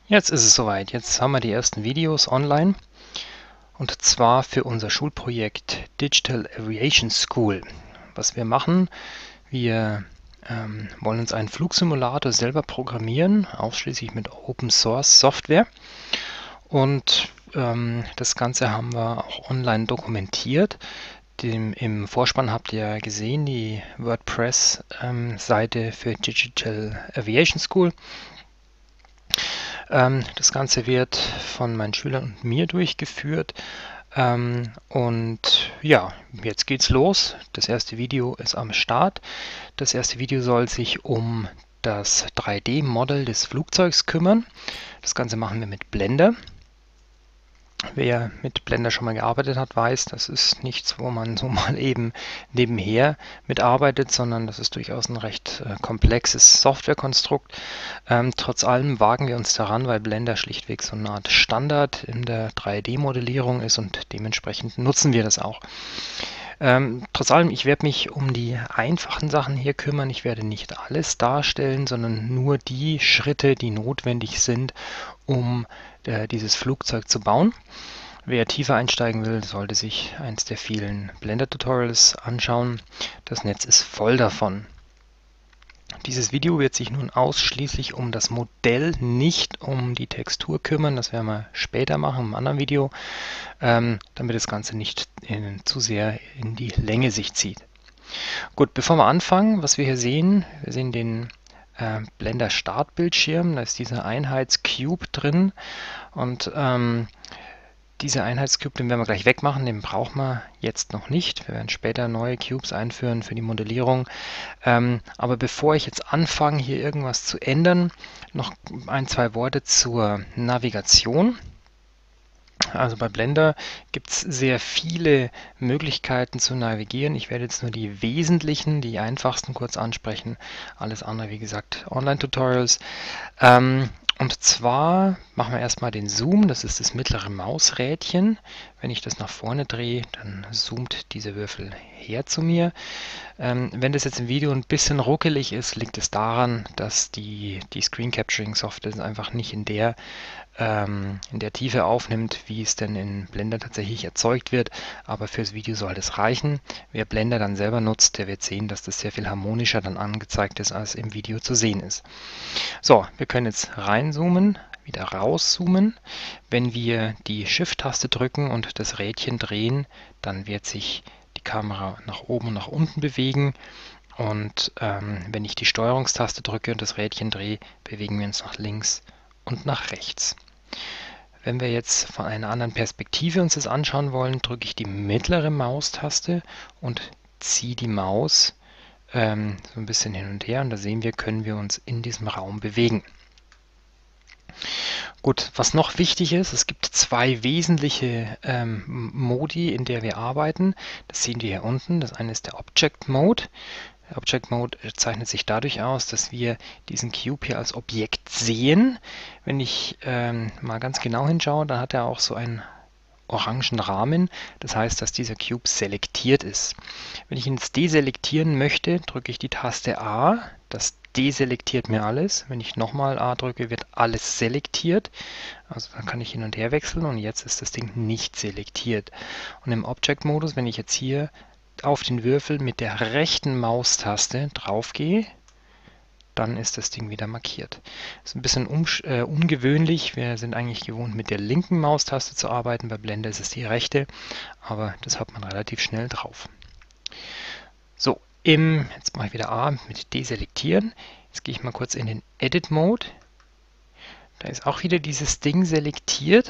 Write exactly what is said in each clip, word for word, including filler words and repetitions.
Jetzt ist es soweit. Jetzt haben wir die ersten Videos online und zwar für unser Schulprojekt Digital Aviation School. Was wir machen, wir ähm, wollen uns einen Flugsimulator selber programmieren, ausschließlich mit Open Source Software, und ähm, das Ganze haben wir auch online dokumentiert. Dem, Im Vorspann habt ihr ja gesehen die WordPress-Seite ähm, für Digital Aviation School. Ähm, das Ganze wird von meinen Schülern und mir durchgeführt. Ähm, und ja, jetzt geht's los. Das erste Video ist am Start. Das erste Video soll sich um das drei D-Model des Flugzeugs kümmern. Das Ganze machen wir mit Blender. Wer mit Blender schon mal gearbeitet hat, weiß, das ist nichts, wo man so mal eben nebenher mitarbeitet, sondern das ist durchaus ein recht äh, komplexes Softwarekonstrukt. Ähm, trotz allem wagen wir uns daran, weil Blender schlichtweg so eine Art Standard in der drei D-Modellierung ist und dementsprechend nutzen wir das auch. Ähm, trotz allem, ich werde mich um die einfachen Sachen hier kümmern. Ich werde nicht alles darstellen, sondern nur die Schritte, die notwendig sind, um äh, dieses Flugzeug zu bauen. Wer tiefer einsteigen will, sollte sich eins der vielen Blender-Tutorials anschauen. Das Netz ist voll davon. Dieses Video wird sich nun ausschließlich um das Modell, nicht um die Textur kümmern. Das werden wir später machen, im anderen Video, ähm, damit das Ganze nicht in, zu sehr in die Länge sich zieht. Gut, bevor wir anfangen, was wir hier sehen, wir sehen den äh, Blender Startbildschirm. Da ist dieser Einheitscube drin und ähm, Diese Einheitscube, den werden wir gleich wegmachen, den brauchen wir jetzt noch nicht. Wir werden später neue Cubes einführen für die Modellierung. Ähm, aber bevor ich jetzt anfange, hier irgendwas zu ändern, noch ein, zwei Worte zur Navigation. Also bei Blender gibt es sehr viele Möglichkeiten zu navigieren. Ich werde jetzt nur die wesentlichen, die einfachsten kurz ansprechen. Alles andere, wie gesagt, Online-Tutorials. Ähm, Und zwar machen wir erstmal den Zoom, das ist das mittlere Mausrädchen. Wenn ich das nach vorne drehe, dann zoomt dieser Würfel her zu mir. Ähm, wenn das jetzt im Video ein bisschen ruckelig ist, liegt es daran, dass die, die Screen Capturing Software einfach nicht in der, ähm, in der Tiefe aufnimmt, wie es denn in Blender tatsächlich erzeugt wird. Aber fürs Video soll das reichen. Wer Blender dann selber nutzt, der wird sehen, dass das sehr viel harmonischer dann angezeigt ist, als im Video zu sehen ist. So, wir können jetzt reinzoomen, wieder rauszoomen. Wenn wir die Shift-Taste drücken und das Rädchen drehen, dann wird sich die Kamera nach oben und nach unten bewegen. Und ähm, wenn ich die Steuerungstaste drücke und das Rädchen drehe, bewegen wir uns nach links und nach rechts. Wenn wir jetzt von einer anderen Perspektive uns das anschauen wollen, drücke ich die mittlere Maustaste und ziehe die Maus ähm, so ein bisschen hin und her. Und da sehen wir, können wir uns in diesem Raum bewegen. Gut, was noch wichtig ist, es gibt zwei wesentliche ähm, Modi, in der wir arbeiten. Das sehen wir hier unten. Das eine ist der Object Mode. Der Object Mode zeichnet sich dadurch aus, dass wir diesen Cube hier als Objekt sehen. Wenn ich ähm, mal ganz genau hinschaue, dann hat er auch so einen orangen Rahmen. Das heißt, dass dieser Cube selektiert ist. Wenn ich ihn jetzt deselektieren möchte, drücke ich die Taste A. Das deselektiert mir alles. Wenn ich nochmal A drücke, wird alles selektiert. Also dann kann ich hin und her wechseln und jetzt ist das Ding nicht selektiert. Und im Object-Modus, wenn ich jetzt hier auf den Würfel mit der rechten Maustaste drauf gehe, dann ist das Ding wieder markiert. Das ist ein bisschen um, äh, ungewöhnlich. Wir sind eigentlich gewohnt, mit der linken Maustaste zu arbeiten. Bei Blender ist es die rechte, aber das hat man relativ schnell drauf. So, im, jetzt mache ich wieder A mit Deselektieren. Jetzt gehe ich mal kurz in den Edit Mode. Da ist auch wieder dieses Ding selektiert.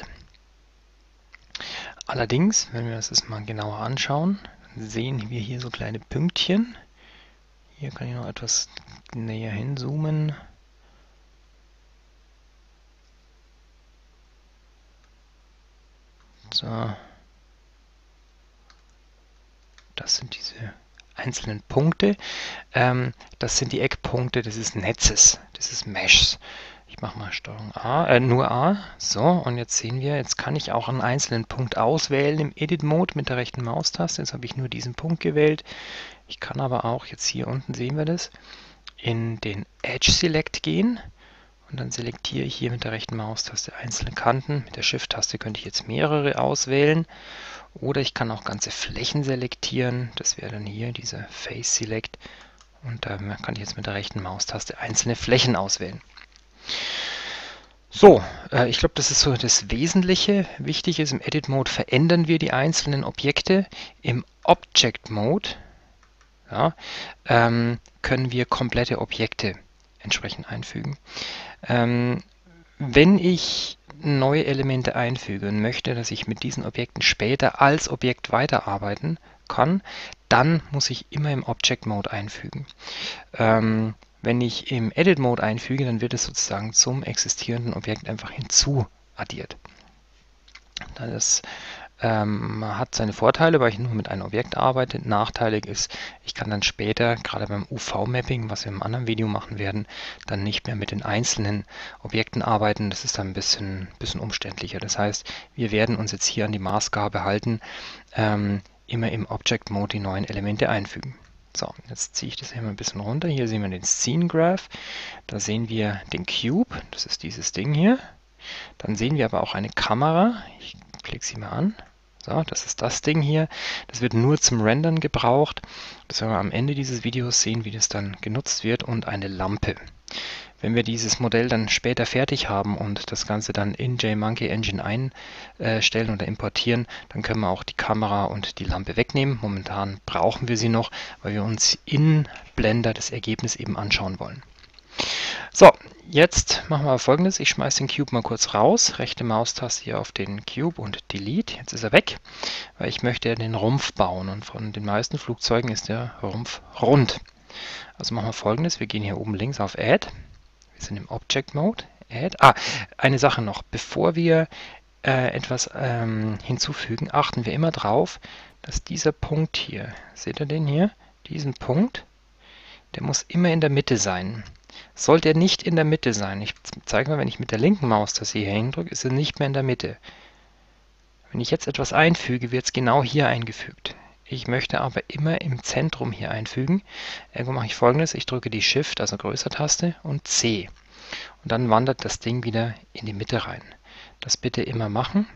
Allerdings, wenn wir uns das mal genauer anschauen, sehen wir hier so kleine Pünktchen. Hier kann ich noch etwas näher hinzoomen. So. Das sind diese einzelnen Punkte. Ähm, das sind die Eckpunkte dieses Netzes, dieses Meshs. Ich mache mal Steuerung A, äh, nur A. So, und jetzt sehen wir, jetzt kann ich auch einen einzelnen Punkt auswählen im Edit-Mode mit der rechten Maustaste. Jetzt habe ich nur diesen Punkt gewählt. Ich kann aber auch, jetzt hier unten sehen wir das, in den Edge Select gehen Und dann selektiere ich hier mit der rechten Maustaste einzelne Kanten. Mit der Shift-Taste könnte ich jetzt mehrere auswählen. Oder ich kann auch ganze Flächen selektieren. Das wäre dann hier dieser Face Select. Und da kann ich jetzt mit der rechten Maustaste einzelne Flächen auswählen. So, äh, ich glaube, das ist so das Wesentliche. Wichtig ist, im Edit Mode verändern wir die einzelnen Objekte. Im Object Mode ja, ähm, können wir komplette Objekte entsprechend einfügen. Ähm, wenn ich neue Elemente einfüge und möchte, dass ich mit diesen Objekten später als Objekt weiterarbeiten kann, dann muss ich immer im Object Mode einfügen. Ähm, wenn ich im Edit Mode einfüge, dann wird es sozusagen zum existierenden Objekt einfach hinzuaddiert. Das ähm, hat seine Vorteile, weil ich nur mit einem Objekt arbeite. Nachteilig ist, ich kann dann später, gerade beim U V-Mapping, was wir im anderen Video machen werden, dann nicht mehr mit den einzelnen Objekten arbeiten. Das ist dann ein bisschen, bisschen umständlicher. Das heißt, wir werden uns jetzt hier an die Maßgabe halten, ähm, immer im Object Mode die neuen Elemente einfügen. So, jetzt ziehe ich das hier mal ein bisschen runter. Hier sehen wir den Scene Graph. Da sehen wir den Cube. Das ist dieses Ding hier. Dann sehen wir aber auch eine Kamera. Ich klicke sie mal an. So, das ist das Ding hier. Das wird nur zum Rendern gebraucht. Das werden wir am Ende dieses Videos sehen, wie das dann genutzt wird. Und eine Lampe. Wenn wir dieses Modell dann später fertig haben und das Ganze dann in JMonkey Engine einstellen oder importieren, dann können wir auch die Kamera und die Lampe wegnehmen. Momentan brauchen wir sie noch, weil wir uns in Blender das Ergebnis eben anschauen wollen. So, jetzt machen wir Folgendes. Ich schmeiße den Cube mal kurz raus. Rechte Maustaste hier auf den Cube und Delete. Jetzt ist er weg, weil ich möchte den Rumpf bauen. Und von den meisten Flugzeugen ist der Rumpf rund. Also machen wir Folgendes. Wir gehen hier oben links auf Add. Wir sind im Object Mode. Add. Ah, eine Sache noch. Bevor wir äh, etwas ähm, hinzufügen, achten wir immer drauf, dass dieser Punkt hier, seht ihr den hier? Diesen Punkt, der muss immer in der Mitte sein. Sollte er nicht in der Mitte sein, ich zeige mal, wenn ich mit der linken Maustaste hier hindrücke, ist er nicht mehr in der Mitte. Wenn ich jetzt etwas einfüge, wird es genau hier eingefügt. Ich möchte aber immer im Zentrum hier einfügen. Ergo mache ich Folgendes, ich drücke die Shift, also größer Taste, und C. Und dann wandert das Ding wieder in die Mitte rein. Das bitte immer machen,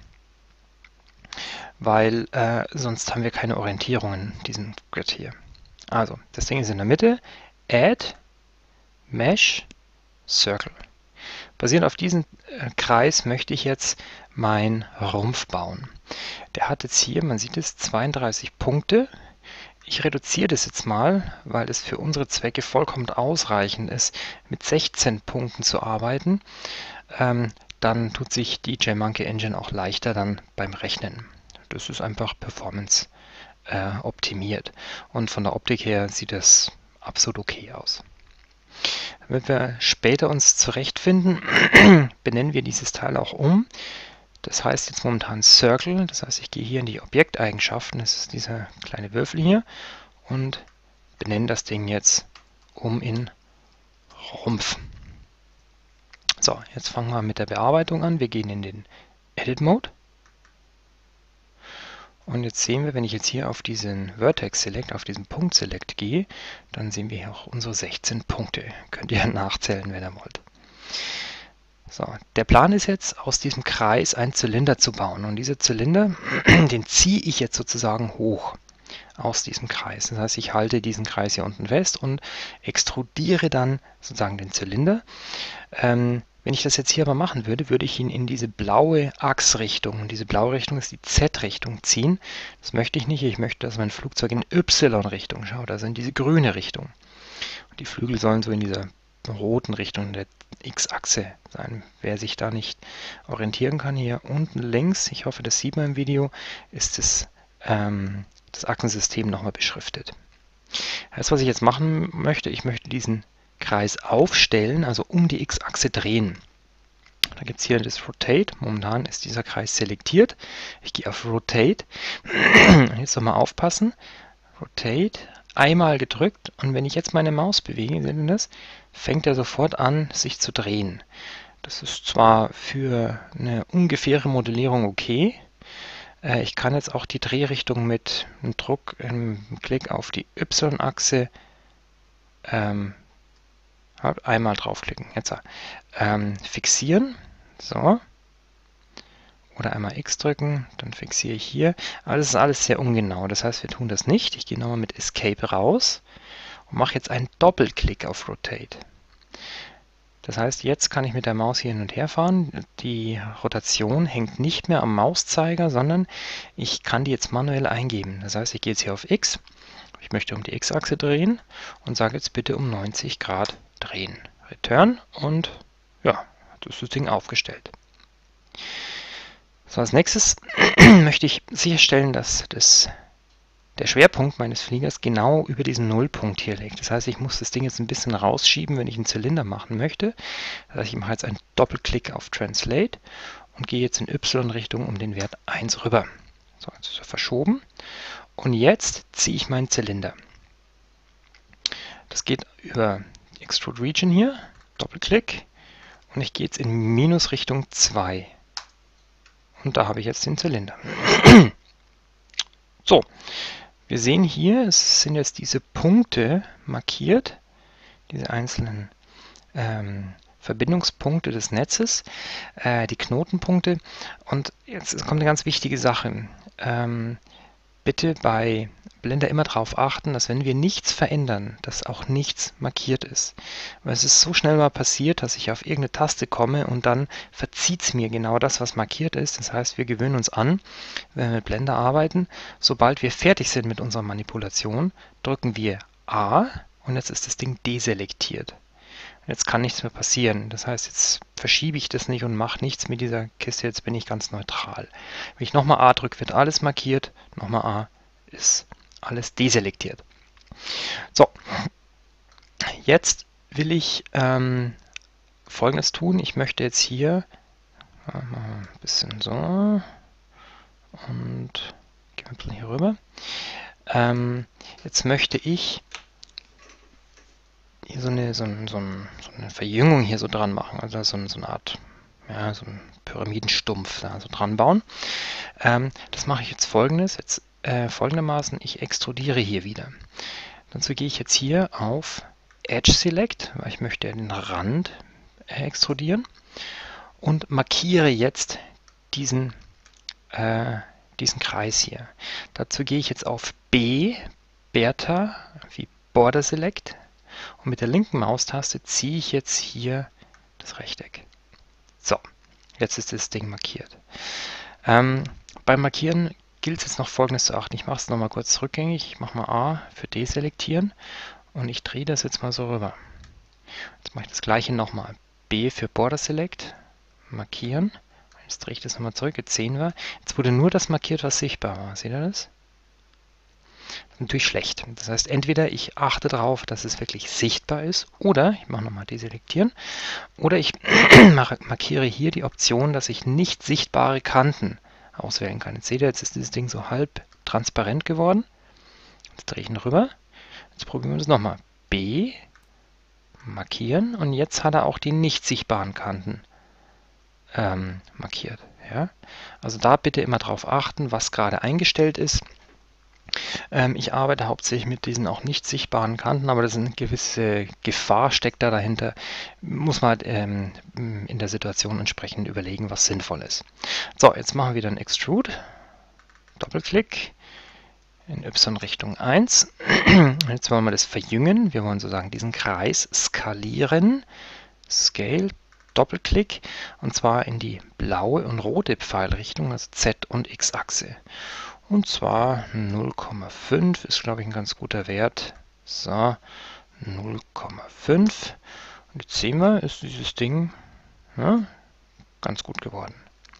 weil äh, sonst haben wir keine Orientierung in diesem Grid hier. Also, das Ding ist in der Mitte, Add, Mesh, Circle. Basierend auf diesem äh, Kreis möchte ich jetzt meinen Rumpf bauen. Der hat jetzt hier, man sieht es, zweiunddreißig Punkte. Ich reduziere das jetzt mal, weil es für unsere Zwecke vollkommen ausreichend ist, mit sechzehn Punkten zu arbeiten. Ähm, dann tut sich die JMonkey Engine auch leichter dann beim Rechnen. Das ist einfach Performance äh, optimiert. Und von der Optik her sieht das absolut okay aus. Damit wir später uns zurechtfinden, benennen wir dieses Teil auch um. Das heißt jetzt momentan Circle, das heißt, ich gehe hier in die Objekteigenschaften, das ist dieser kleine Würfel hier, und benenne das Ding jetzt um in Rumpf. So, jetzt fangen wir mit der Bearbeitung an. Wir gehen in den Edit Mode. Und jetzt sehen wir, wenn ich jetzt hier auf diesen Vertex Select, auf diesen Punkt Select gehe, dann sehen wir hier auch unsere sechzehn Punkte. Könnt ihr nachzählen, wenn ihr wollt. So, der Plan ist jetzt, aus diesem Kreis einen Zylinder zu bauen. Und dieser Zylinder, den ziehe ich jetzt sozusagen hoch aus diesem Kreis. Das heißt, ich halte diesen Kreis hier unten fest und extrudiere dann sozusagen den Zylinder. Ähm, wenn ich das jetzt hier aber machen würde, würde ich ihn in diese blaue Achsrichtung, und diese blaue Richtung ist die Z-Richtung, ziehen. Das möchte ich nicht. Ich möchte, dass mein Flugzeug in Y-Richtung schaut, also in diese grüne Richtung. Und die Flügel sollen so in dieser roten Richtung der X-Achse sein. Wer sich da nicht orientieren kann, hier unten links, ich hoffe, das sieht man im Video, ist das, ähm, das Achsensystem nochmal beschriftet. Das, was ich jetzt machen möchte, ich möchte diesen Kreis aufstellen, also um die X-Achse drehen. Da gibt es hier das Rotate. Momentan ist dieser Kreis selektiert. Ich gehe auf Rotate. Jetzt nochmal aufpassen. Rotate. Einmal gedrückt. Und wenn ich jetzt meine Maus bewege, seht ihr das? Fängt er sofort an, sich zu drehen. Das ist zwar für eine ungefähre Modellierung okay. Äh, ich kann jetzt auch die Drehrichtung mit einem Druck, einem Klick auf die Y-Achse ähm, einmal draufklicken. Jetzt ähm, fixieren. So. Oder einmal X drücken, dann fixiere ich hier. Aber das ist alles sehr ungenau. Das heißt, wir tun das nicht. Ich gehe nochmal mit Escape raus und mache jetzt einen Doppelklick auf Rotate. Das heißt, jetzt kann ich mit der Maus hier hin und her fahren. Die Rotation hängt nicht mehr am Mauszeiger, sondern ich kann die jetzt manuell eingeben. Das heißt, ich gehe jetzt hier auf X. Ich möchte um die X-Achse drehen und sage jetzt bitte um neunzig Grad drehen. Return und ja, das ist das Ding aufgestellt. So, als nächstes möchte ich sicherstellen, dass das, der Schwerpunkt meines Fliegers genau über diesen Nullpunkt hier liegt. Das heißt, ich muss das Ding jetzt ein bisschen rausschieben, wenn ich einen Zylinder machen möchte. Das heißt, ich mache jetzt einen Doppelklick auf Translate und gehe jetzt in Y-Richtung um den Wert eins rüber. So, jetzt ist er verschoben. Und jetzt ziehe ich meinen Zylinder. Das geht über Extrude Region hier, Doppelklick. Und ich gehe jetzt in Minusrichtung zwei. Und da habe ich jetzt den Zylinder. So, wir sehen hier, es sind jetzt diese Punkte markiert, diese einzelnen ähm, Verbindungspunkte des Netzes, äh, die Knotenpunkte. Und jetzt kommt eine ganz wichtige Sache. Ähm, bitte bei Blender immer darauf achten, dass wenn wir nichts verändern, dass auch nichts markiert ist. Weil es ist so schnell mal passiert, dass ich auf irgendeine Taste komme und dann verzieht es mir genau das, was markiert ist. Das heißt, wir gewöhnen uns an, wenn wir mit Blender arbeiten, sobald wir fertig sind mit unserer Manipulation, drücken wir A und jetzt ist das Ding deselektiert. Jetzt kann nichts mehr passieren. Das heißt, jetzt verschiebe ich das nicht und mache nichts mit dieser Kiste. Jetzt bin ich ganz neutral. Wenn ich nochmal A drücke, wird alles markiert. Nochmal A ist alles deselektiert. So, jetzt will ich ähm, Folgendes tun. Ich möchte jetzt hier äh, mal ein bisschen so und gehen wir ein bisschen hier rüber. Ähm, jetzt möchte ich hier so eine, so, ein, so, ein, so eine Verjüngung hier so dran machen, also so, so eine Art, ja, so einen Pyramidenstumpf da so dran bauen. Ähm, das mache ich jetzt folgendes, jetzt äh, folgendermaßen, ich extrudiere hier wieder. Dazu gehe ich jetzt hier auf Edge Select, weil ich möchte den Rand äh, extrudieren und markiere jetzt diesen, äh, diesen Kreis hier. Dazu gehe ich jetzt auf B, Bertha, wie Border Select. Und mit der linken Maustaste ziehe ich jetzt hier das Rechteck. So, jetzt ist das Ding markiert. Ähm, beim Markieren gilt es jetzt noch Folgendes zu achten. Ich mache es nochmal kurz rückgängig. Ich mache mal A für Deselektieren und ich drehe das jetzt mal so rüber. Jetzt mache ich das gleiche nochmal. B für Border Select, markieren. Jetzt drehe ich das nochmal zurück. Jetzt sehen wir, jetzt wurde nur das markiert, was sichtbar war. Seht ihr das? Natürlich schlecht. Das heißt, entweder ich achte darauf, dass es wirklich sichtbar ist, oder ich mache nochmal deselektieren, oder ich markiere hier die Option, dass ich nicht sichtbare Kanten auswählen kann. Jetzt seht ihr, jetzt ist dieses Ding so halb transparent geworden. Jetzt drehe ich ihn rüber. Jetzt probieren wir das nochmal. B, markieren, und jetzt hat er auch die nicht sichtbaren Kanten ähm, markiert. Ja? Also da bitte immer darauf achten, was gerade eingestellt ist. Ähm, ich arbeite hauptsächlich mit diesen auch nicht sichtbaren Kanten, aber das ist eine gewisse Gefahr steckt da dahinter. Muss man halt, ähm, in der Situation entsprechend überlegen, was sinnvoll ist. So, jetzt machen wir wieder einen Extrude. Doppelklick in Y-Richtung eins. Jetzt wollen wir das verjüngen. Wir wollen sozusagen diesen Kreis skalieren. Scale, Doppelklick, und zwar in die blaue und rote Pfeilrichtung, also Z- und X-Achse. Und zwar null Komma fünf ist, glaube ich, ein ganz guter Wert. So, null Komma fünf. Und jetzt sehen wir, ist dieses Ding, ja, ganz gut geworden.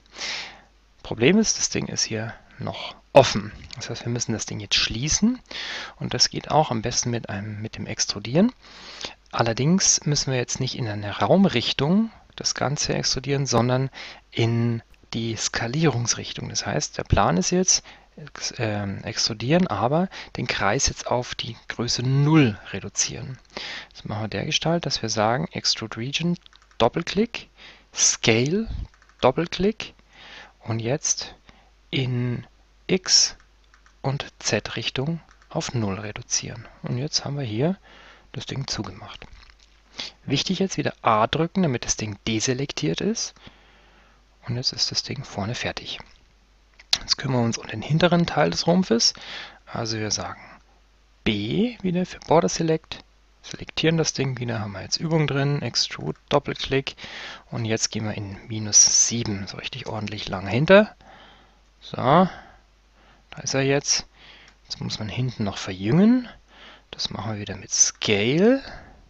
Problem ist, das Ding ist hier noch offen. Das heißt, wir müssen das Ding jetzt schließen. Und das geht auch am besten mit, einem, mit dem Extrudieren. Allerdings müssen wir jetzt nicht in eine Raumrichtung das Ganze extrudieren, sondern in die Skalierungsrichtung. Das heißt, der Plan ist jetzt, äh, extrudieren, aber den Kreis jetzt auf die Größe null reduzieren. Das machen wir dergestalt, dass wir sagen, Extrude Region, Doppelklick, Scale, Doppelklick und jetzt in X- und Z-Richtung auf null reduzieren. Und jetzt haben wir hier das Ding zugemacht. Wichtig jetzt wieder A drücken, damit das Ding deselektiert ist. Und jetzt ist das Ding vorne fertig. Jetzt kümmern wir uns um den hinteren Teil des Rumpfes. Also wir sagen B wieder für Border Select. Selektieren das Ding wieder, haben wir jetzt Übung drin, Extrude, Doppelklick und jetzt gehen wir in minus sieben, so richtig ordentlich lang hinter. So, da ist er jetzt. Jetzt muss man hinten noch verjüngen. Das machen wir wieder mit Scale.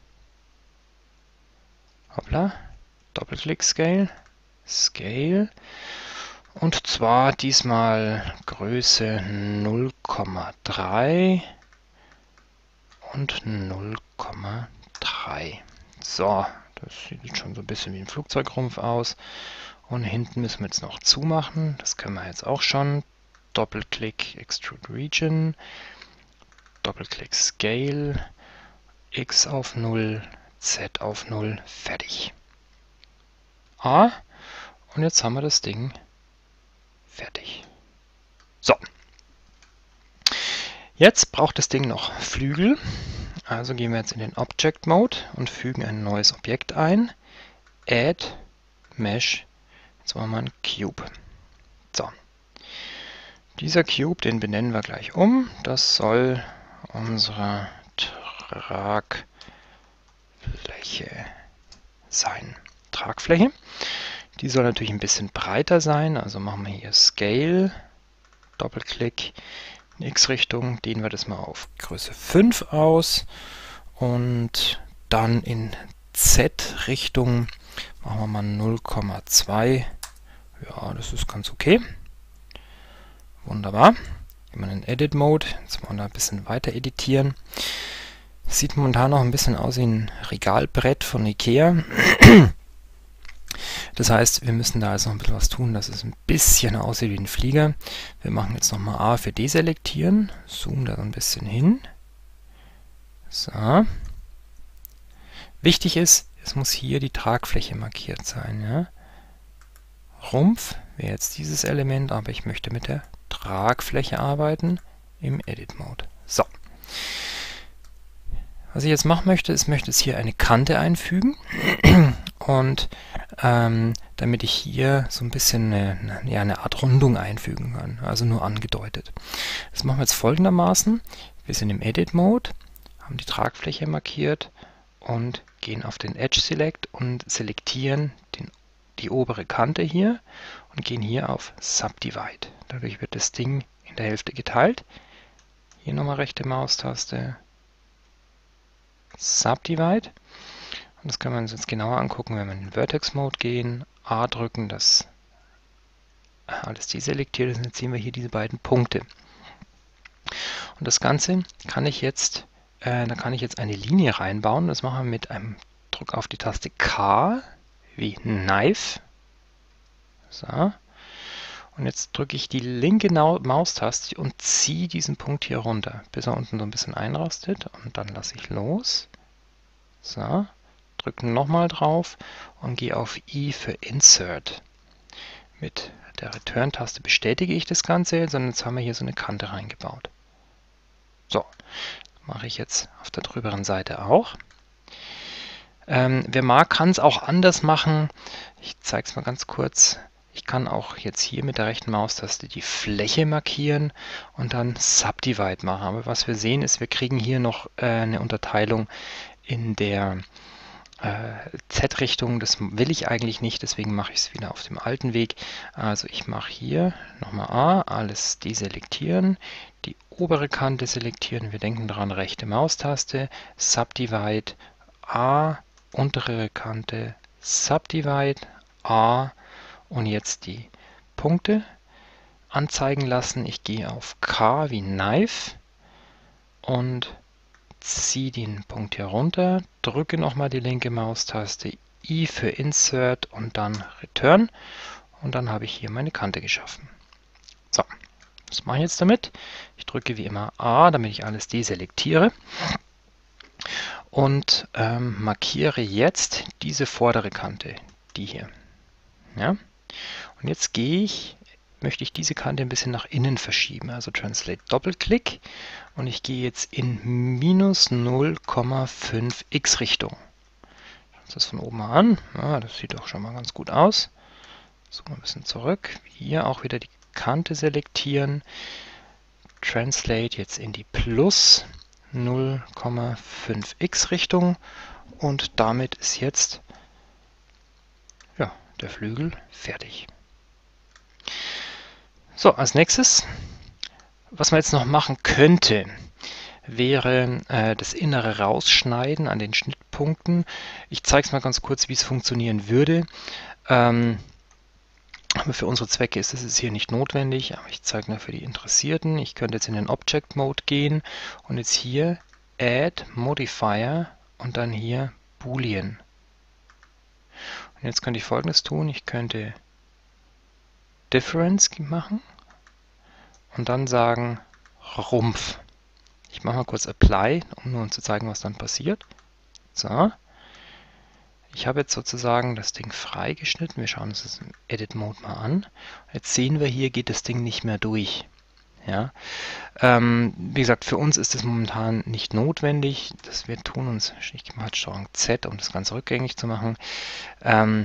Hoppla, Doppelklick Scale, Scale. Und zwar diesmal Größe null Komma drei und null Komma drei. So, das sieht schon so ein bisschen wie ein Flugzeugrumpf aus. Und hinten müssen wir jetzt noch zumachen. Das können wir jetzt auch schon. Doppelklick Extrude Region, Doppelklick Scale, X auf null, Z auf null, fertig. A. Und jetzt haben wir das Ding fertig. So. Jetzt braucht das Ding noch Flügel. Also gehen wir jetzt in den Object Mode und fügen ein neues Objekt ein. Add Mesh. Jetzt machen wir einen Cube. So. Dieser Cube, den benennen wir gleich um. Das soll unsere Tragfläche sein. Tragfläche. Die soll natürlich ein bisschen breiter sein. Also machen wir hier Scale, Doppelklick, in X-Richtung, dehnen wir das mal auf Größe fünf aus. Und dann in Z-Richtung machen wir mal null Komma zwei. Ja, das ist ganz okay. Wunderbar. Gehen wir in den Edit Mode. Jetzt wollen wir da ein bisschen weiter editieren. Sieht momentan noch ein bisschen aus wie ein Regalbrett von Ikea. Das heißt, wir müssen da also noch ein bisschen was tun, dass es ein bisschen aussieht wie ein Flieger. Wir machen jetzt nochmal A für deselektieren. Zoom da so ein bisschen hin. So. Wichtig ist, es muss hier die Tragfläche markiert sein. Ja? Rumpf wäre jetzt dieses Element, aber ich möchte mit der Tragfläche arbeiten im Edit Mode. So. Was ich jetzt machen möchte, ist, ich möchte jetzt hier eine Kante einfügen und ähm, damit ich hier so ein bisschen eine, ja, eine Art Rundung einfügen kann, also nur angedeutet. Das machen wir jetzt folgendermaßen. Wir sind im Edit Mode, haben die Tragfläche markiert und gehen auf den Edge Select und selektieren den, die obere Kante hier und gehen hier auf Subdivide. Dadurch wird das Ding in der Hälfte geteilt. Hier nochmal rechte Maustaste. Subdivide. Und das kann man uns jetzt genauer angucken, wenn wir in den Vertex Mode gehen, A drücken, dass alles deselektiert ist, und jetzt sehen wir hier diese beiden Punkte. Und das Ganze kann ich jetzt, äh, da kann ich jetzt eine Linie reinbauen. Das machen wir mit einem Druck auf die Taste K, wie Knife. So. Und jetzt drücke ich die linke Maustaste und ziehe diesen Punkt hier runter, bis er unten so ein bisschen einrostet. Und dann lasse ich los. So, drücke nochmal drauf und gehe auf I für Insert. Mit der Return-Taste bestätige ich das Ganze, sondern jetzt haben wir hier so eine Kante reingebaut. So, mache ich jetzt auf der drüberen Seite auch. Ähm, wer mag, kann es auch anders machen. Ich zeige es mal ganz kurz. Ich kann auch jetzt hier mit der rechten Maustaste die Fläche markieren und dann Subdivide machen. Aber was wir sehen ist, wir kriegen hier noch äh, eine Unterteilung in der äh, Z-Richtung. Das will ich eigentlich nicht, deswegen mache ich es wieder auf dem alten Weg. Also ich mache hier nochmal A, alles deselektieren, die obere Kante selektieren. Wir denken daran, rechte Maustaste, Subdivide, A, untere Kante, Subdivide, A. Und jetzt die Punkte anzeigen lassen. Ich gehe auf K wie Knife und ziehe den Punkt hier runter, drücke nochmal die linke Maustaste, I für Insert und dann Return. Und dann habe ich hier meine Kante geschaffen. So, was mache ich jetzt damit? Ich drücke wie immer A, damit ich alles deselektiere. Und ähm, markiere jetzt diese vordere Kante, die hier. Ja? Und jetzt gehe ich, möchte ich diese Kante ein bisschen nach innen verschieben, also Translate Doppelklick und ich gehe jetzt in minus null Komma fünf x Richtung. uns das von oben mal an. Ja, das sieht doch schon mal ganz gut aus. So, ein bisschen zurück. Hier auch wieder die Kante selektieren. Translate jetzt in die plus null Komma fünf x Richtung. Und damit ist jetzt ja, der Flügel fertig. So, als nächstes, was man jetzt noch machen könnte, wäre äh, das Innere rausschneiden an den Schnittpunkten. Ich zeige es mal ganz kurz, wie es funktionieren würde. Ähm, aber für unsere Zwecke ist es hier nicht notwendig, aber ich zeige nur für die Interessierten. Ich könnte jetzt in den Object Mode gehen und jetzt hier Add Modifier und dann hier Boolean. Und jetzt könnte ich Folgendes tun. Ich könnte Difference machen und dann sagen Rumpf. Ich mache mal kurz Apply, um nur zu zeigen, was dann passiert. So. Ich habe jetzt sozusagen das Ding freigeschnitten. Wir schauen uns das im Edit Mode mal an. Jetzt sehen wir hier, geht das Ding nicht mehr durch. Ja. Ähm, wie gesagt, für uns ist das momentan nicht notwendig. Das wir tun uns, ich mache Steuerung Z, um das Ganze rückgängig zu machen. Ähm,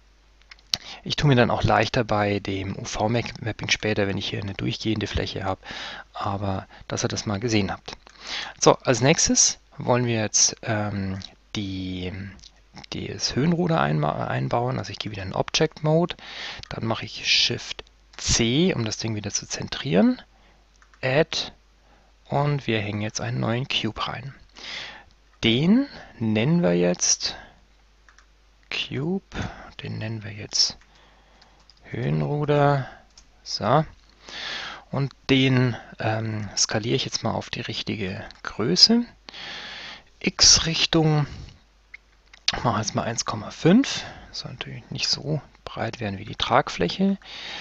Ich tue mir dann auch leichter bei dem U V-Mapping später, wenn ich hier eine durchgehende Fläche habe, aber dass ihr das mal gesehen habt. So, als nächstes wollen wir jetzt ähm, die, die das Höhenruder einbauen. Also ich gehe wieder in Object Mode, dann mache ich Shift C, um das Ding wieder zu zentrieren, Add und wir hängen jetzt einen neuen Cube rein. Den nennen wir jetzt Cube, den nennen wir jetzt Höhenruder, so, und den ähm, skaliere ich jetzt mal auf die richtige Größe. X-Richtung mache jetzt mal eins Komma fünf, soll natürlich nicht so breit werden wie die Tragfläche.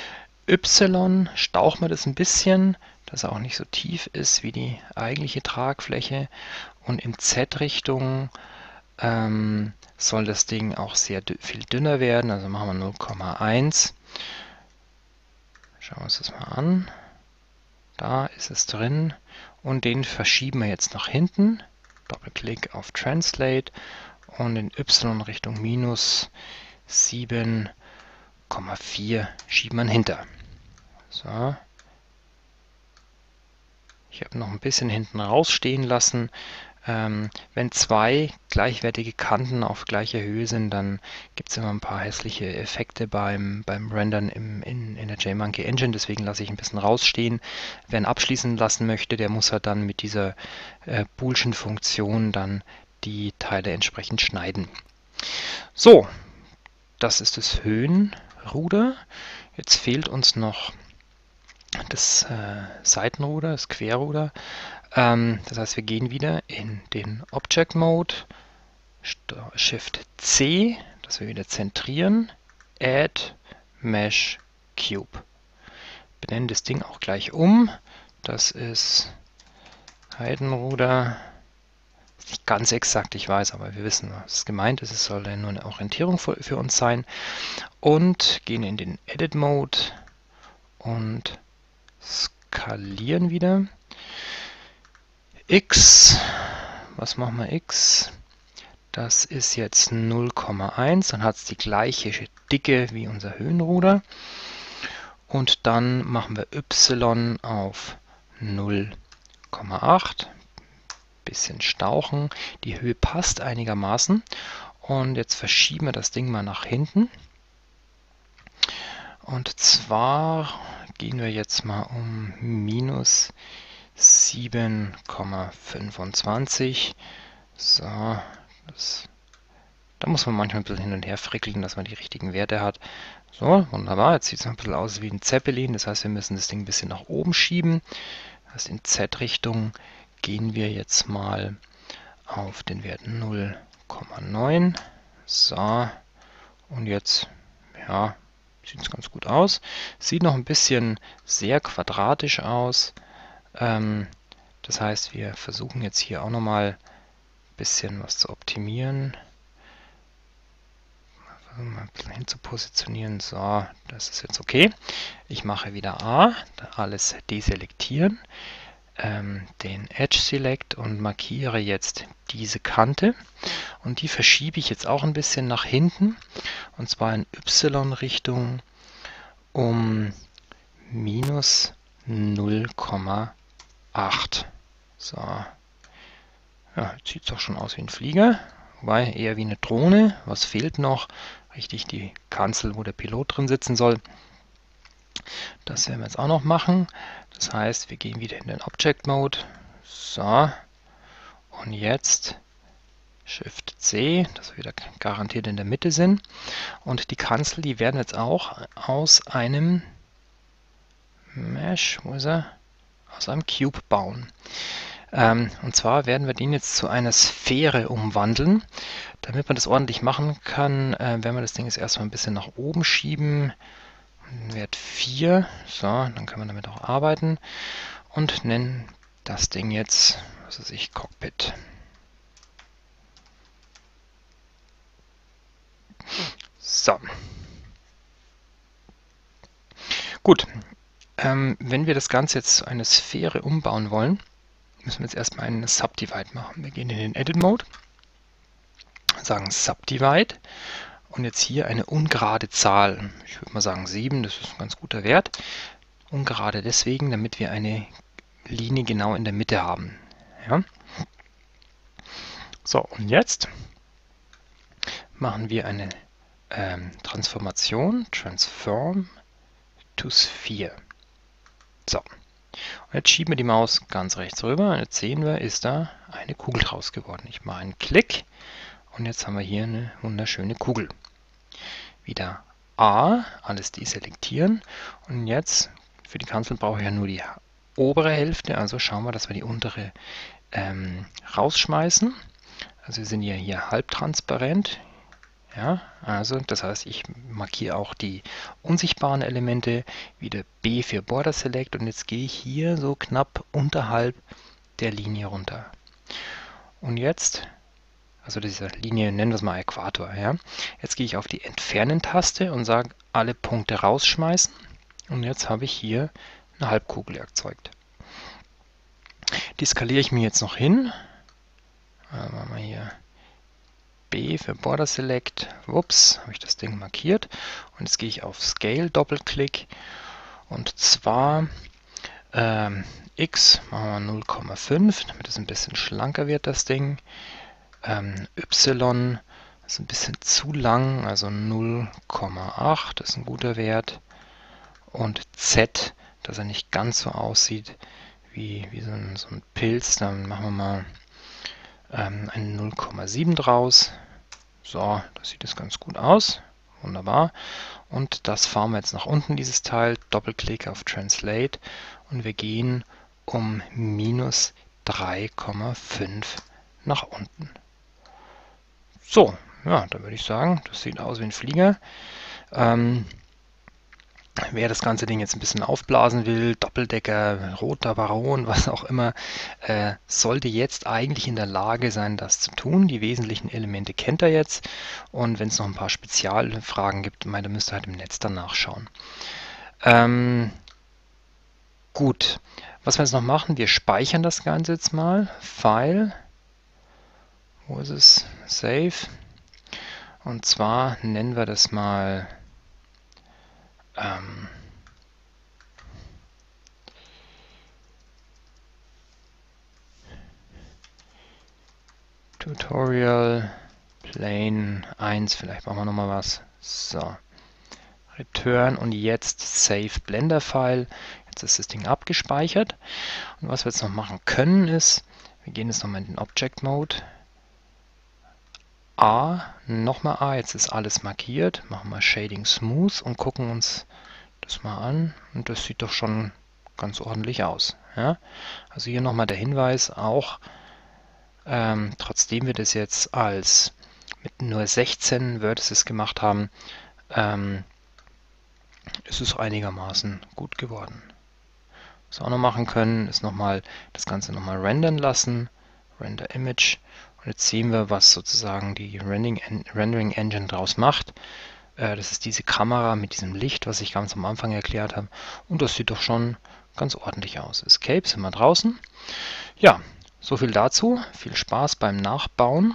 Y stauchen wir das ein bisschen, dass er auch nicht so tief ist wie die eigentliche Tragfläche, und in Z-Richtung ähm, soll das Ding auch sehr viel dünner werden, also machen wir null Komma eins. Schauen wir uns das mal an. Da ist es drin und den verschieben wir jetzt nach hinten. Doppelklick auf Translate und in Y-Richtung minus sieben Komma vier schieben wir hinter. So. Ich habe noch ein bisschen hinten rausstehen lassen. Ähm, wenn zwei gleichwertige Kanten auf gleicher Höhe sind, dann gibt es immer ein paar hässliche Effekte beim, beim Rendern im, in, in der JMonkey Engine, deswegen lasse ich ein bisschen rausstehen. Wer ihn abschließen lassen möchte, der muss halt dann mit dieser äh, Boolschen Funktion dann die Teile entsprechend schneiden. So, das ist das Höhenruder. Jetzt fehlt uns noch das äh, Seitenruder, das Querruder. Ähm, das heißt, wir gehen wieder in den Object Mode, Shift C, dass wir wieder zentrieren, Add Mesh Cube. Benennen das Ding auch gleich um. Das ist Seitenruder. Nicht ganz exakt, ich weiß, aber wir wissen, was gemeint ist. Es soll dann nur eine Orientierung für, für uns sein. Und gehen in den Edit Mode und skalieren wieder. X, was machen wir X? Das ist jetzt null Komma eins, dann hat es die gleiche Dicke wie unser Höhenruder. Und dann machen wir Y auf null Komma acht. Bisschen stauchen. Die Höhe passt einigermaßen. Und jetzt verschieben wir das Ding mal nach hinten. Und zwar gehen wir jetzt mal um minus sieben Komma fünfundzwanzig. So, das, da muss man manchmal ein bisschen hin und her frickeln, dass man die richtigen Werte hat. So, wunderbar. Jetzt sieht es ein bisschen aus wie ein Zeppelin. Das heißt, wir müssen das Ding ein bisschen nach oben schieben. Das heißt, in Z-Richtung gehen wir jetzt mal auf den Wert null Komma neun. So, und jetzt, ja, sieht es ganz gut aus. Sieht noch ein bisschen sehr quadratisch aus. Ähm, das heißt, wir versuchen jetzt hier auch nochmal ein bisschen was zu optimieren. Versuchen mal ein bisschen hin zu positionieren. So, das ist jetzt okay. Ich mache wieder A, alles deselektieren. ähm, den Edge Select und markiere jetzt diese Kante. Und die verschiebe ich jetzt auch ein bisschen nach hinten. Und zwar in Y-Richtung um minus null Komma acht. So. Ja, jetzt sieht es doch schon aus wie ein Flieger. Wobei eher wie eine Drohne. Was fehlt noch? Richtig, die Kanzel, wo der Pilot drin sitzen soll. Das werden wir jetzt auch noch machen. Das heißt, wir gehen wieder in den Object Mode. So. Und jetzt Shift C, dass wir wieder garantiert in der Mitte sind. Und die Kanzel, die werden jetzt auch aus einem Mesh, wo ist er? Aus einem Cube bauen. Ähm, und zwar werden wir den jetzt zu einer Sphäre umwandeln. Damit man das ordentlich machen kann, äh, werden wir das Ding jetzt erstmal ein bisschen nach oben schieben. Wert vier. So, dann können wir damit auch arbeiten. Und nennen das Ding jetzt, was weiß ich, Cockpit. So. Gut. Ähm, wenn wir das Ganze jetzt zu einer Sphäre umbauen wollen, müssen wir jetzt erstmal einen Subdivide machen. Wir gehen in den Edit Mode, sagen Subdivide und jetzt hier eine ungerade Zahl. Ich würde mal sagen sieben, das ist ein ganz guter Wert. Ungerade deswegen, damit wir eine Linie genau in der Mitte haben. Ja. So, und jetzt machen wir eine ähm, Transformation, Transform to Sphere. So, und jetzt schieben wir die Maus ganz rechts rüber und jetzt sehen wir, ist da eine Kugel draus geworden. Ich mache einen Klick und jetzt haben wir hier eine wunderschöne Kugel. Wieder A, alles deselektieren und jetzt, für die Kanzel brauche ich ja nur die obere Hälfte, also schauen wir, dass wir die untere ähm, rausschmeißen. Also wir sind ja hier halbtransparent. Ja, also das heißt, ich markiere auch die unsichtbaren Elemente, wieder B für Border Select und jetzt gehe ich hier so knapp unterhalb der Linie runter. Und jetzt, also diese Linie nennen wir es mal Äquator, ja. Jetzt gehe ich auf die Entfernen-Taste und sage alle Punkte rausschmeißen und jetzt habe ich hier eine Halbkugel erzeugt. Die skaliere ich mir jetzt noch hin. Dann machen wir hier B für Border Select. Ups, habe ich das Ding markiert. Und jetzt gehe ich auf Scale, Doppelklick. Und zwar ähm, X machen wir null Komma fünf, damit es ein bisschen schlanker wird, das Ding. Ähm, Y ist ein bisschen zu lang, also null Komma acht, das ist ein guter Wert. Und Z, dass er nicht ganz so aussieht wie, wie so, ein, so ein Pilz, dann machen wir mal ähm, ein null Komma sieben draus. So, das sieht jetzt ganz gut aus. Wunderbar. Und das fahren wir jetzt nach unten, dieses Teil. Doppelklick auf Translate und wir gehen um minus drei Komma fünf nach unten. So, ja, dann würde ich sagen, das sieht aus wie ein Flieger. Ähm, Wer das ganze Ding jetzt ein bisschen aufblasen will, Doppeldecker, roter Baron, was auch immer, äh, sollte jetzt eigentlich in der Lage sein, das zu tun. Die wesentlichen Elemente kennt er jetzt. Und wenn es noch ein paar Spezialfragen gibt, meine, dann müsst ihr halt im Netz dann nachschauen. Ähm, gut, was wir jetzt noch machen, wir speichern das Ganze jetzt mal. File, wo ist es? Save. Und zwar nennen wir das mal Ähm, Tutorial Plane eins, vielleicht machen wir nochmal was. So, Return und jetzt Save Blender File. Jetzt ist das Ding abgespeichert. Und was wir jetzt noch machen können ist, wir gehen jetzt nochmal in den Object Mode. A, nochmal A, jetzt ist alles markiert. Machen wir Shading Smooth und gucken uns das mal an. Und das sieht doch schon ganz ordentlich aus. Ja? Also hier nochmal der Hinweis, auch ähm, trotzdem wir das jetzt als mit nur sechzehn Vertices gemacht haben, ähm, ist es einigermaßen gut geworden. Was wir auch noch machen können, ist nochmal das Ganze nochmal rendern lassen. Render Image. Und jetzt sehen wir, was sozusagen die Rendering, Rendering Engine daraus macht. Äh, das ist diese Kamera mit diesem Licht, was ich ganz am Anfang erklärt habe. Und das sieht doch schon ganz ordentlich aus. Escape sind wir draußen. Ja, so viel dazu. Viel Spaß beim Nachbauen.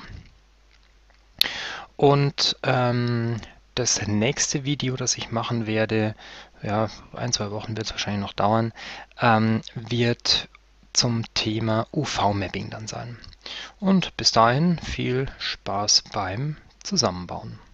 Und ähm, das nächste Video, das ich machen werde, ja, ein, zwei Wochen wird es wahrscheinlich noch dauern, ähm, wird zum Thema U V-Mapping dann sein. Und bis dahin viel Spaß beim Zusammenbauen.